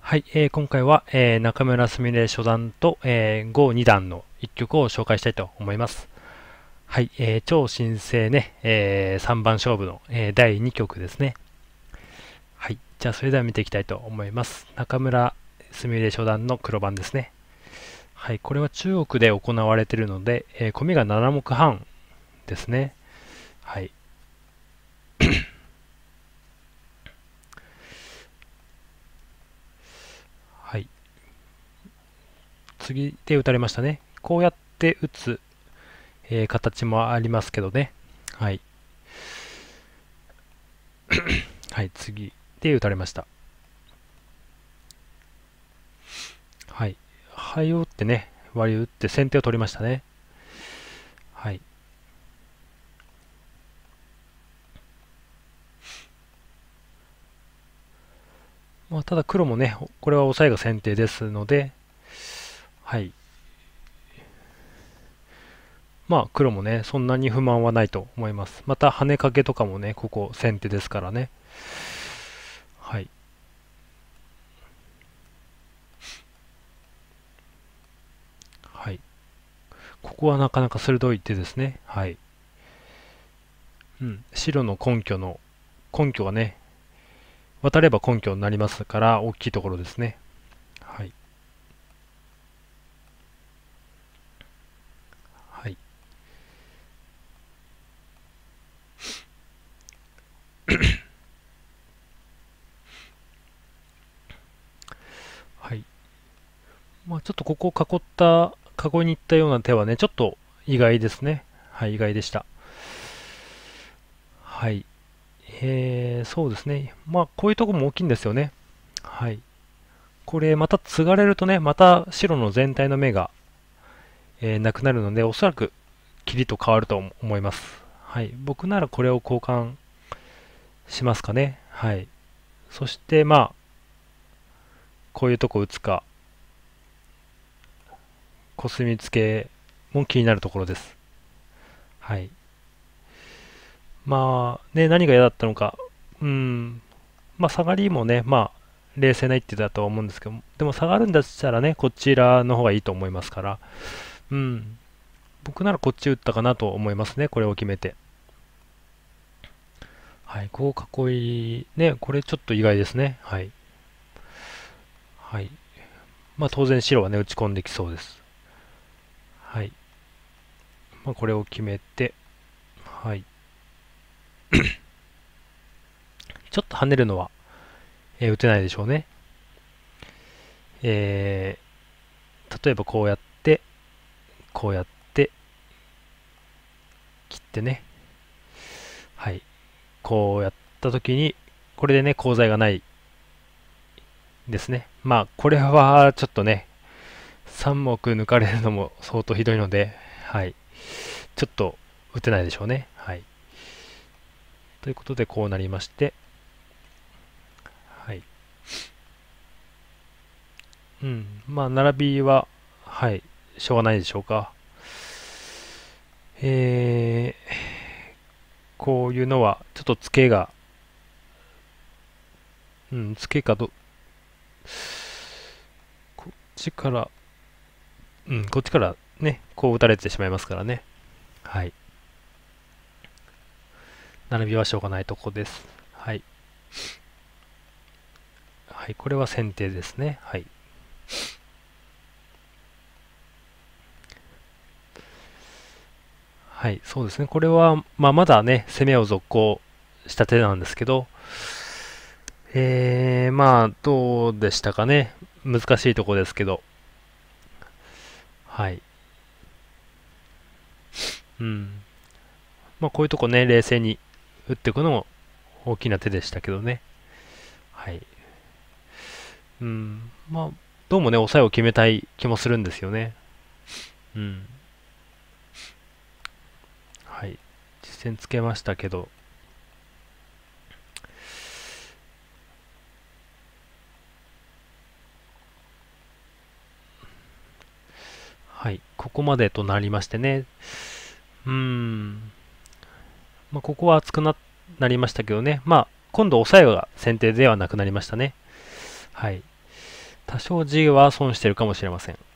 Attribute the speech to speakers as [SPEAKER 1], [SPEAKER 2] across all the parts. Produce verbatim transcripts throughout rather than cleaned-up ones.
[SPEAKER 1] はい、えー今回は、えー中村すみれ初段と、えー、ゴーに段のいっきょくを紹介したいと思います。はい、えー超新星ね、えーさんばん勝負の、えーだいにきょくですね。はい、じゃあそれでは見ていきたいと思います。中村すみれ初段の黒番ですね。はい、これは中国で行われているので、えー、コミがなな目半ですね。はい、はい、次で打たれましたね。こうやって打つ、えー形もありますけどね。はい、はい、次で打たれました。はい。灰を打ってね、割り打って先手を取りましたね。はい。まあ、ただ黒もね、これはオサエが先手ですので、はい。まあ黒もね、そんなに不満はないと思います。また跳ねかけとかもね、ここ先手ですからね。はい。はい。ここはなかなか鋭い手ですね。はい。うん。白の根拠の、根拠がね、渡れば根拠になりますから、大きいところですね。はい。はい。はい。まあちょっとここを囲った、囲いに行ったような手はね、ちょっと意外ですね。はい、意外でした。はい。えー、そうですね。まあ、こういうとこも大きいんですよね。はい。これ、また継がれるとね、また白の全体の目が、えーなくなるので、おそらく、キリと変わると思います。はい。僕ならこれを交換しますかね。はい。そして、まあ、こういうとこ打つか、コスミツケも気になるところです。はい。まあ、ね、何が嫌だったのか、うん、まあ、下がりもね、まあ、冷静な一手だとは思うんですけど、でも下がるんだったらね、こちらの方がいいと思いますから、うん、僕ならこっち打ったかなと思いますね、これを決めて。はい、こう囲い、ね、これちょっと意外ですね。はい。はい。まあ当然白はね、打ち込んできそうです。はい。まあこれを決めて、はい。ちょっと跳ねるのは、えー打てないでしょうね。えー、例えばこうやって、こうやって、切ってね。はい。こうやった時に、これでね、コウ材がないですね。まあ、これはちょっとね、さん目抜かれるのも相当ひどいので、はい。ちょっと打てないでしょうね。はい。ということで、こうなりまして、はい。うん。まあ、並びは、はい、しょうがないでしょうか。えー、こういうのは、ちょっと付けが、うん、付けかど、こっちから、うん、こっちからね、こう打たれてしまいますからね。はい。並びはしょうがないとこです。はい。はい、これは先手ですね。はい。はい、そうですね。これは、まあ、まだね、攻めを続行した手なんですけど、えー、まあ、どうでしたかね。難しいとこですけど、はい。うん。まあ、こういうとこね、冷静に打っていくのも大きな手でしたけどね。はい。うん。まあ、どうもね、抑えを決めたい気もするんですよね。うん。はい。実戦つけましたけど、はい。ここまでとなりましてね。うーん。まあ、ここは熱くな、なりましたけどね。まあ、今度抑えが先手ではなくなりましたね。はい。 多少地は損してるかもしれません。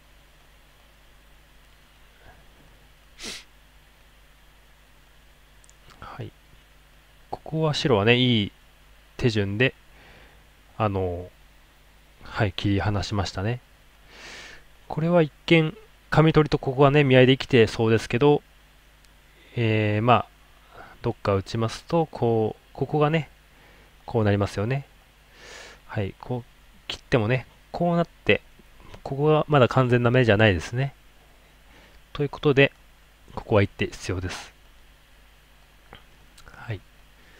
[SPEAKER 1] はい。ここは白はね、いい手順で、あの、はい、切り離しましたね。これは一見、紙取りとここがね、見合いできてそうですけど、えー、まあ、どっか打ちますと、こう、ここがね、こうなりますよね。はい、こう切ってもね、こうなって、ここがまだ完全な目じゃないですね。ということで、ここは一手必要です。はい。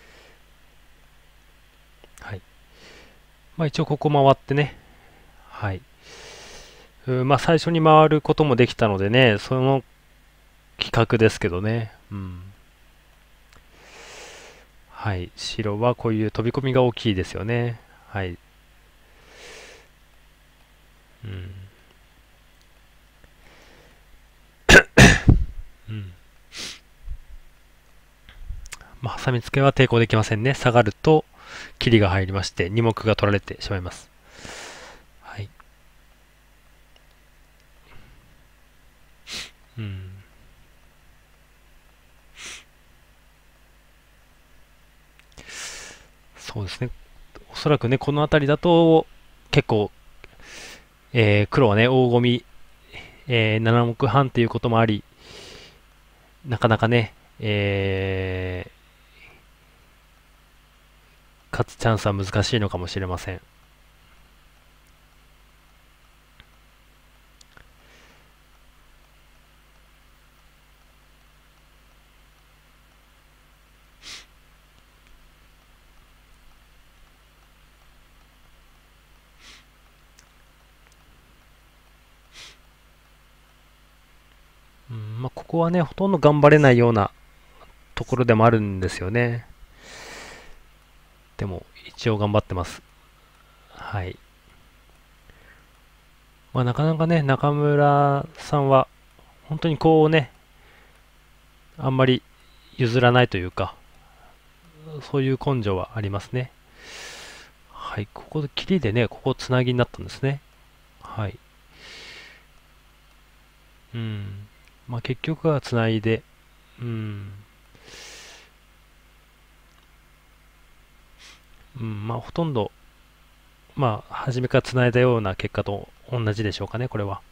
[SPEAKER 1] はい。まあ一応ここ回ってね、はい。うまあ最初に回ることもできたのでね、その企画ですけどね。うん。はい。白はこういう飛び込みが大きいですよね。はい。うん。うん。まあ、ハサミ付けは抵抗できませんね。下がると、切りが入りまして、二目が取られてしまいます。はい。うん。そうですね。おそらくね、この辺りだと、結構、えー黒はね、大込み、えー、なな目半っていうこともあり、なかなかね、えー、勝つチャンスは難しいのかもしれません。うんまあ、ここはね、ほとんど頑張れないようなところでもあるんですよね。でも、一応頑張ってます。はい。まあ、なかなかね、中村さんは、本当にこうね、あんまり譲らないというか、そういう根性はありますね。はい、ここで切りでね、ここつなぎになったんですね。はい。うん。まあ結局はつないで、うん。うん、まあほとんど、まあ初めからつないだような結果と同じでしょうかね、これは。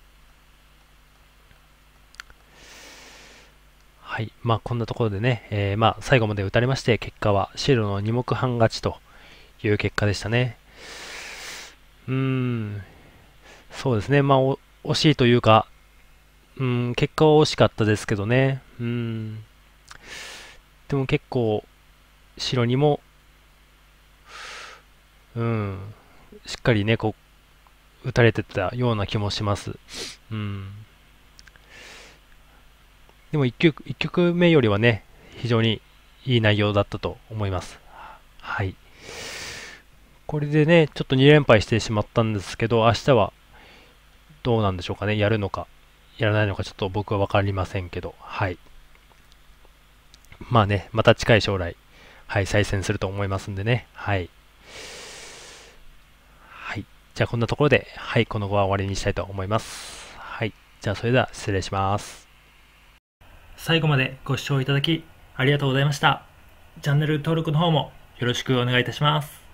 [SPEAKER 1] はい。まあこんなところでね、えー、まあ最後まで打たれまして、結果は白の二目半勝ちという結果でしたね。うーん。そうですね。まあお惜しいというか、うん、結果は惜しかったですけどね。うん。でも結構、白にも、うん、しっかりね、こう、打たれてたような気もします。うん。でも一局、一局目よりはね、非常にいい内容だったと思います。はい。これでね、ちょっとに連敗してしまったんですけど、明日はどうなんでしょうかね。やるのか、やらないのか、ちょっと僕はわかりませんけど、はい。まあね、また近い将来、はい、再戦すると思いますんでね。はい。はい。じゃあこんなところで、はい、この後は終わりにしたいと思います。はい。じゃあそれでは失礼します。最後までご視聴いただきありがとうございました。チャンネル登録の方もよろしくお願いいたします。